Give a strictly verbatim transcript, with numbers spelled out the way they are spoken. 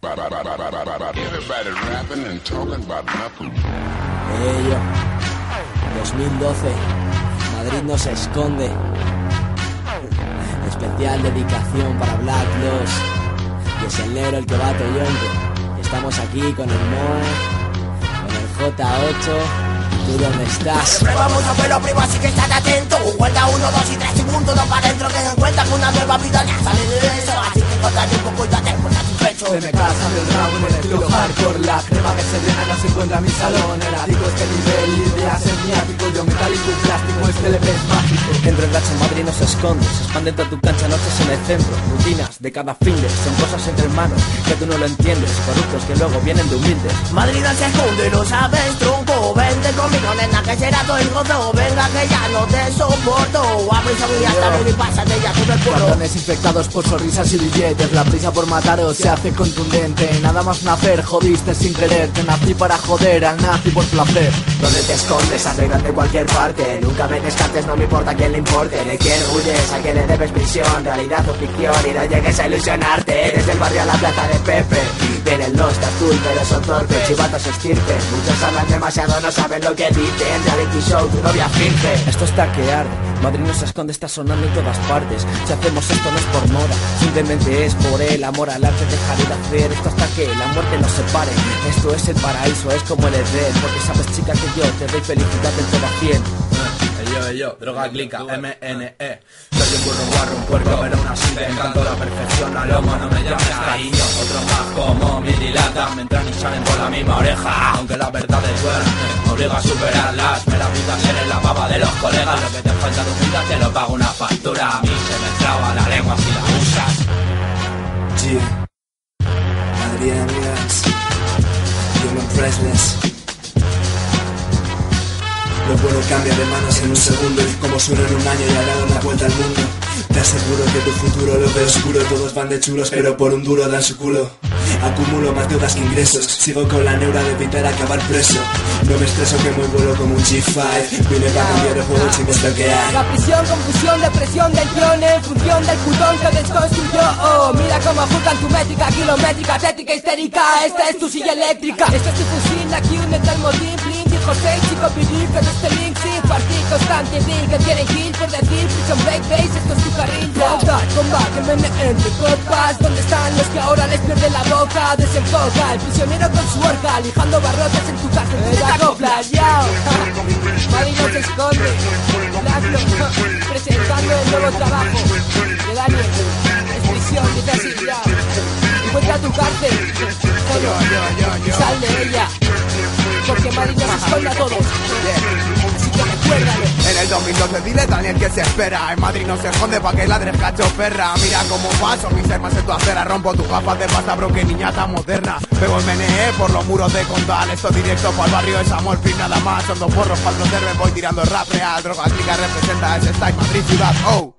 Everybody rapping and talking about nothing. Ello. dos mil doce. Madrid no se esconde. Especial dedicación para Black Loss. Y es el negro el que va a Toyonque. Estamos aquí con el Mo, con el J ocho. ¿Tú dónde estás? Siempre vamos a verlo primo, así que estate atento. Cuenta uno, dos y tres y punto, dos para adentro. Que den cuenta que una nueva vida ya sale de eso. Así que encontraré un poco y ya te por satisfecho. Se me casa del rabo en el estilo hardcore. La crema que se llena no se encuentra en mi salón. Era digo este nivel, ideas en mi ático. Yo metálico y plástico, este L P es mágico. Entre el gacho en Madrid no se esconde. Se expande toda tu cancha, noches en el centro. Rutinas de cada fin de son cosas entre hermanos que tú no lo entiendes. Corruptos que luego vienen de humildes. Madrid no se esconde, no sabes, tronco. Vente conmigo, nena, que será todo el gozo. Venga que ya no te soporto. A prisa y hasta venir, pásate ya todo el pueblo. Cartones infectados por sonrisas y billetes. La prisa por mataros se hace contundente. Nada más nacer, jodiste sin querer. Te nací para joder, al nazi por placer. ¿Dónde te escondes? Arréglate cualquier parte. Nunca me descartes, no me importa quién le importe. ¿De quién huyes? ¿A quién le debes prisión? Realidad o ficción, y no llegues a ilusionarte. Desde el barrio a la plaza de Pepe vienen los de azul, pero son torpes, chivatos estirpe. Muchos hablan demasiado, no saben lo que dicen. Reality show, tu novia finge. Esto está que arde. Madrid no se esconde, está sonando en todas partes. Si hacemos esto no es por moda, simplemente es por el amor al arte. Dejar de hacer esto hasta que la muerte nos separe. Esto es el paraíso, es como el Edén. Porque sabes, chica, que yo te doy felicidad del todo a cien. Yo, yo, droga clica, M N E. Soy un burro guarro, un puerco, pero aún así te encanto la perfección. Al lomo no me llames cariño. Otros más como mi dilata me entran y salen por la misma oreja. Aunque la verdad es buena, me obliga a superarlas. Me la pinta ser en la baba de los colegas. Lo que te falta tu vida te lo pago una factura. A mí se me traba la lengua si la usas. G. Adrián Díaz. Human Priceless. Lo bueno cambia de manos en un segundo. Y como suena en un año y ha dado la vuelta al mundo. Te aseguro que tu futuro lo veo oscuro. Todos van de chulos pero por un duro dan su culo. Acumulo más deudas que ingresos. Sigo con la neura de evitar acabar preso. No me estreso que muy vuelo como un G cinco. Vine para cambiar el juego, chicos, lo que hay. La prisión, confusión, depresión del guión en función del putón que desconstruyó. Oh, mira cómo juzgan tu métrica kilométrica, tétrica, histérica. Esta es tu silla eléctrica. Esta es tu fusil, aquí un metal motín. José, chico, pedir que no esté link, sí, partir constante, di que tienen kill por decir, prison break, base, esto es tu carril, droga, combate, me entre copas, ¿dónde están los que ahora les pierden la boca? Desenfoca, el prisionero con su horca, lijando barrotes en tu cárcel, te la acoplas, yao, Madrid no se esconde, Blaslo, presentando el nuevo trabajo de Daniel, es prisión, dice así, yao, encuentra tu cárcel, solo, sal de ella. Porque Madrid no se esconde a todos. Así que recuérdalo. En el dos mil doce dile Daniel que se espera. En Madrid no se esconde pa' que ladres cacho perra. Mira cómo paso mis armas en tu acera. Rompo tus gafas de pasta bro, que niña tan moderna. Pego el menee por los muros de Condal. Esto directo pa'l barrio es amor fin nada más. Son dos porros pa'l proteger, voy tirando rap real. Droga clica representa ese style Madrid ciudad, oh.